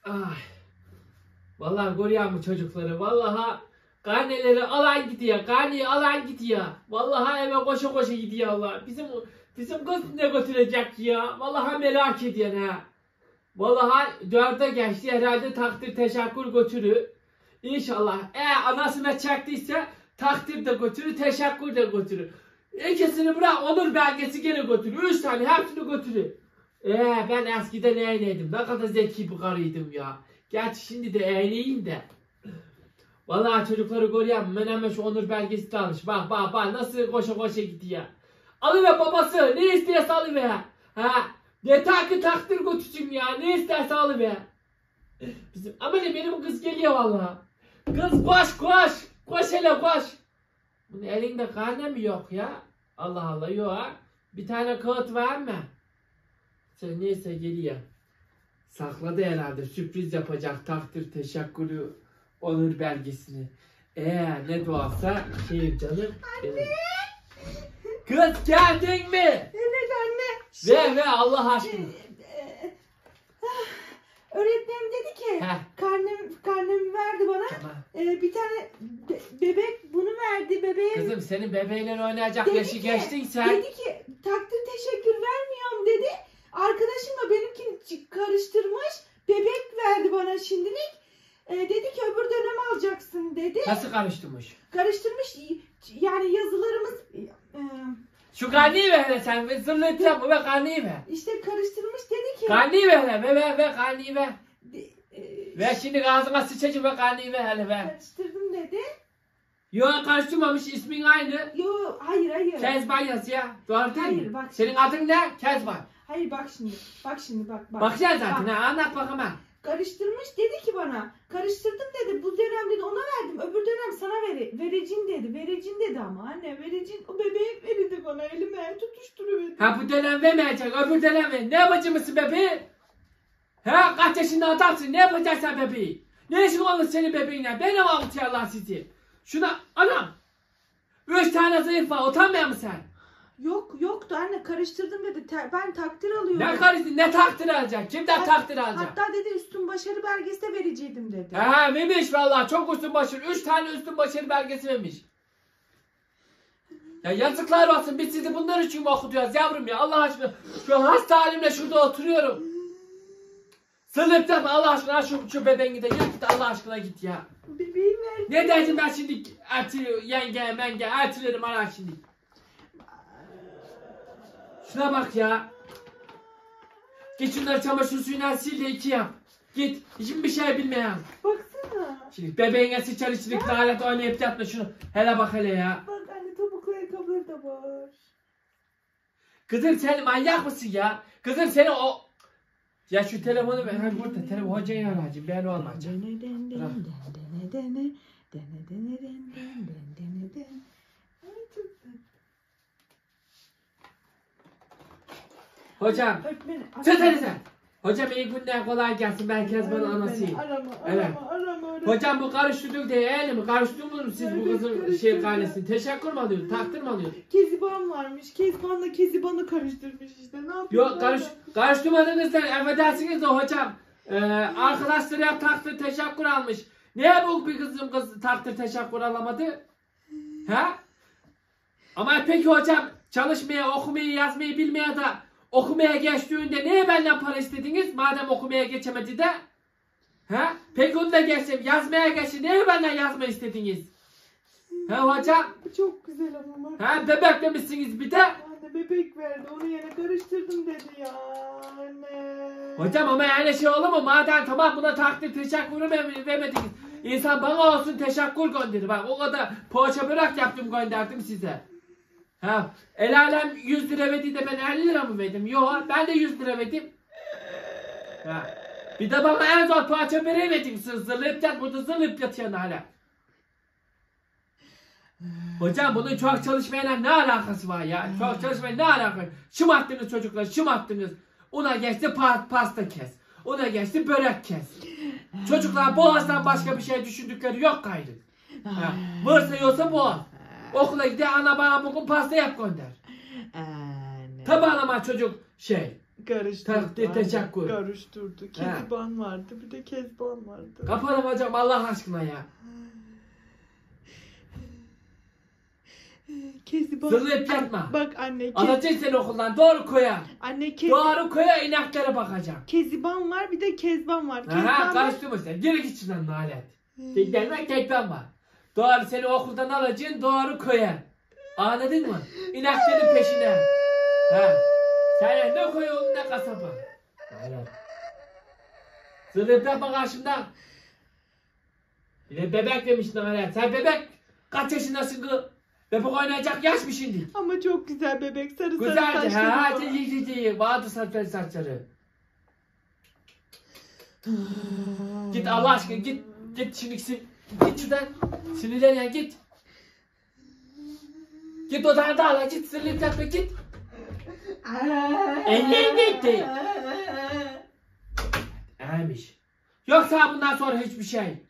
Ay. Vallahi görüyor mu çocukları? Vallahi karneleri alan gidiyor. Karneyi alan gidiyor. Vallahi eve koşa koşa gidiyor Allah. Bizim kız ne götürecek ya? Vallahi merak ediyor ha. Vallahi 4'e geçti herhalde takdir teşekkür götürür. İnşallah. Anasına çektiyse takdir de götürür, teşekkür de götürür. İkisini bırak, onur belgesi gene götürür. 3 tane hepsini götürür. Ben eskiden eğneydim. Ne kadar zeki bir karıydım ya. Gerçi şimdi de eğneyim de. Vallahi çocukları görüyor musun? Ben hemen şu onur belgesi de almış. Bak nasıl koşa koşa gidiyor. Alıver babası. Ne isterse alıver. Yeter ki takdir götürsün ya. Ne isterse alıver. Ama benim kız geliyor vallahi. Kız koş. Koş hele koş. Bunun elinde karne mi yok ya? Allah Allah yok ha. Bir tane kağıt var mı? Sen neyse geliyor. Sakladı herhalde. Sürpriz yapacak takdir teşekkürü onur belgesini. Ne doğalsa şey canım. Anne. Kız geldin mi? Evet anne. Ver Allah aşkına. Öğretmenim dedi ki karnemi verdi bana. Tamam. Bir tane bebek bunu verdi bebeğe. Kızım senin bebeğiyle oynayacak yaşı geçtin sen. Dedi ki takdir teşekkür vermiyorum dedi. Arkadaşımla benimkini karıştırmış. Bebek verdi bana şimdilik. Dedi ki öbür dönem alacaksın dedi. Nasıl karıştırmış? Karıştırmış yani yazılarımız... Şu karneyi ver hele sen. Zırlayacağım ve karneyi ver. İşte karıştırmış dedi ki... Karneyi ver hele. Ver karneyi ver. Ver şimdi ağzına sıçacı ve karneyi ver hele ver. Karıştırdım dedi. Yok karıştırmamış, ismin aynı. Yok hayır. Kezban yaz ya. Doğru değil Hayır, mi? bak. Senin adın ne? Kezban. Hayır bak şimdi. Bakacaksın zaten ha, anlat bakalım ha. Karıştırmış dedi ki bana. Karıştırdım dedi. Bu dönem dedi ona verdim. Öbür dönem sana vereceğim dedi. Vereceğim dedi ama anne vereceğim. O bebeği verildi bana elime tutuşturuverdi. Ha bu dönem vermeyecek, öbür dönem ver. Ne yapacak mısın bebeği? Kaç yaşında adamsın, ne yapacaksın sen bebeği? Ne işin olur senin bebeğinle? Beni avutuyorlar sizi. Şuna, anam. 3 tane zayıf var, utanmıyor musun sen? Yoktu anne karıştırdım dedi. Ben takdir alıyorum. Ne karıştırdın, ne takdir alacak? Kimden takdir alacak? Hatta dedi üstün başarı belgesi de verecektim dedi. Vermiş vallahi çok üstün başarı. 3 tane üstün başarı belgesi vermiş. Ya yazıklar olsun, biz sizi bunlar için mi okutuyoruz yavrum ya? Allah aşkına şu hasta halimle şurada oturuyorum. Sınıfta mı Allah aşkına şu bebeğin de git Allah aşkına git ya. Bebeğim verdi. Ne dedim ben şimdi yenge ertilerim ara şimdi. Şuna bak ya. Git şunları çamaşır suyuna sil de 2 yap. Git. Hiçbir şey bilmeyen. Baksana. Şimdi bebeğine sıçar içlikle alet oynayıp yatma şunu. Hele bak hele ya. Bak anne topuklu ayakkabıları da var. Kızım sen manyak mısın ya? Kızım seni o... Ya şu telefonu ver. Hadi burada telefon hocayı arayacağım. Ben olmayacağım. Hocam. Sus hadi sen. Hocam iyi günler kolay gelsin. Ben Kezban'ın anasıyım. Arama. Hocam bu karıştırdık diye mi? Karıştırdınız mı siz bu kızın karnesini? Teşekkür mü alıyorsun? Takdir mi alıyorsun? Keziban varmış. Kezban'la Keziban'ı karıştırmış işte. Ne yapıyorsun? Yok karıştırmadınız da affedersiniz de hocam. Arkadaşları hep takdir teşekkür almış. Niye bu bir kız takdir teşekkür alamadı? Ama peki hocam çalışmaya, okumayı, yazmayı bilmeye de okumaya geçtiğinde niye benden para istediniz? Madem okumaya geçemedi de. Peki onu da geçtim. Yazmaya geçti. Niye benden yazma istediniz? Hocam? Çok güzel ama. Bebek demişsiniz bir de. Anne bebek verdi. Onu yine karıştırdım dedi ya. Anne. Hocam ama yani şey olur mu? Madem tamam buna takdir teşekkür vermediniz. İnsan bana olsun teşekkür gönderir. Bak o kadar poğaça börek yaptım gönderdim size. El alem 100 lira verdi de ben 50 lira mı verdim? Yok ben de 100 lira verdim. Bir de bana en zor poğaça böreği verdin. Zırlayıp yat burada zırlayıp yatıyorsun hala. Hocam bunun çok çalışmayla ne alakası var ya? Çok çalışmayla ne alakası var? Şımarttınız çocuklar şımarttınız. Ona geçti pasta kes. Ona geçti börek kes. Çocuklar boğazdan başka bir şey düşündükleri yok gayrı. Varsa yoksa boğaz. Okula gidiyor ana bana bugün pasta yap gönder. Tabi anama çocuk şey. Karıştırdı. Teşekkür. Karıştırdı. Kezban vardı. Bir de Kezban vardı. Kapanım hocam Allah aşkına ya. Kezban. Zırlayıp yatma. Bak anne. Alacağım seni okuldan doğru koya. Anne Doğru koya ineklere bakacağım. Keziban var bir de Kezban var. Aha karıştırma sen. Geri git şuradan nalet. Teklenmek tekben var. Doğru seni okuldan alacağım doğru koya. Anladın mı? İneklerin peşine. Ha. Sen ne koy oğlum ne kasaba. Nalet. Zırlayıp yapma karşımda. Bir de bebek demiş nalet. Sen bebek kaç yaşındasın kız? Bebek oynayacak yaş mı şimdi? Ama çok güzel bebek. Sarı Güzelce. sarı saçları Ha, var. iyi. Vardı saçları. Git Allah aşkına git. Git şimdi git şuradan. Sinirlenen git. Git odana hala git. Sinirlenip yapma git. Ellerin gitti. Neymiş? Yoksa bundan sonra hiçbir şey.